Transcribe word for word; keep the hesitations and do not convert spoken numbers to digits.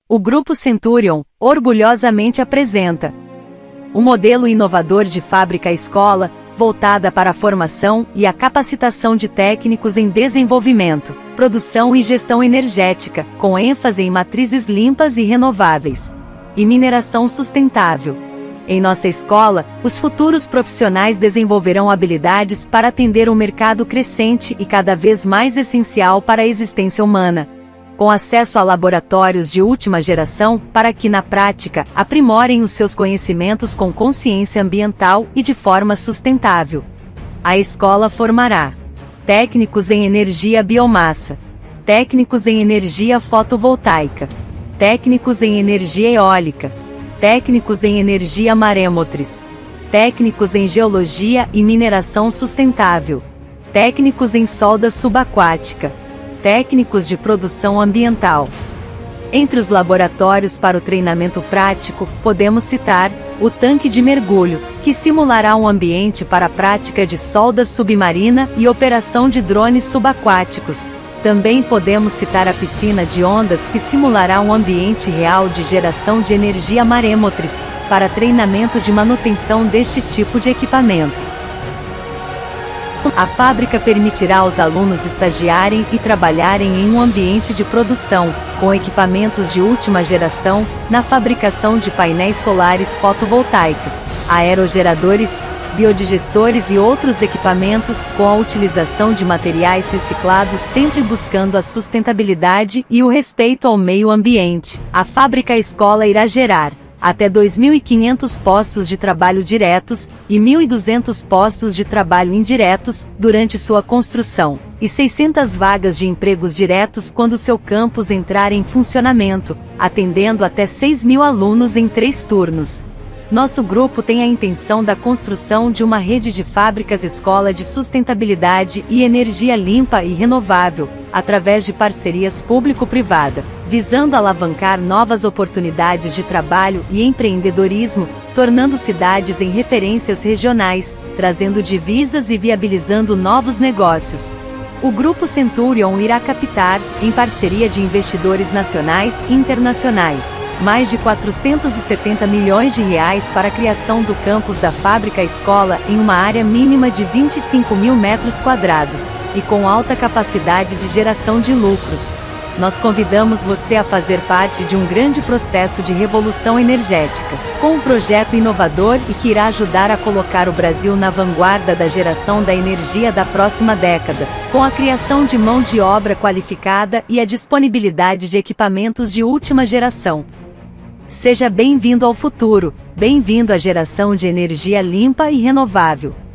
O Grupo Centurion, orgulhosamente apresenta o modelo inovador de fábrica-escola, voltada para a formação e a capacitação de técnicos em desenvolvimento, produção e gestão energética, com ênfase em matrizes limpas e renováveis, e mineração sustentável. Em nossa escola, os futuros profissionais desenvolverão habilidades para atender um mercado crescente e cada vez mais essencial para a existência humana, com acesso a laboratórios de última geração para que, na prática, aprimorem os seus conhecimentos com consciência ambiental e de forma sustentável. A escola formará técnicos em energia biomassa, técnicos em energia fotovoltaica, técnicos em energia eólica, técnicos em energia maremotriz, técnicos em geologia e mineração sustentável, técnicos em solda subaquática, técnicos de produção ambiental. Entre os laboratórios para o treinamento prático, podemos citar o tanque de mergulho, que simulará um ambiente para a prática de solda submarina e operação de drones subaquáticos. Também podemos citar a piscina de ondas, que simulará um ambiente real de geração de energia maremotriz, para treinamento de manutenção deste tipo de equipamento. A fábrica permitirá aos alunos estagiarem e trabalharem em um ambiente de produção, com equipamentos de última geração, na fabricação de painéis solares fotovoltaicos, aerogeradores, biodigestores e outros equipamentos, com a utilização de materiais reciclados, sempre buscando a sustentabilidade e o respeito ao meio ambiente. A fábrica-escola irá gerar até dois mil e quinhentos postos de trabalho diretos e mil e duzentos postos de trabalho indiretos durante sua construção, e seiscentas vagas de empregos diretos quando seu campus entrar em funcionamento, atendendo até seis mil alunos em três turnos. Nosso grupo tem a intenção da construção de uma rede de fábricas-escola de sustentabilidade e energia limpa e renovável, através de parcerias público-privada, visando alavancar novas oportunidades de trabalho e empreendedorismo, tornando cidades em referências regionais, trazendo divisas e viabilizando novos negócios. O Grupo Centurion irá captar, em parceria de investidores nacionais e internacionais, mais de quatrocentos e setenta milhões de reais para a criação do campus da fábrica-escola em uma área mínima de vinte e cinco mil metros quadrados, e com alta capacidade de geração de lucros. Nós convidamos você a fazer parte de um grande processo de revolução energética, com um projeto inovador e que irá ajudar a colocar o Brasil na vanguarda da geração da energia da próxima década, com a criação de mão de obra qualificada e a disponibilidade de equipamentos de última geração. Seja bem-vindo ao futuro, bem-vindo à geração de energia limpa e renovável.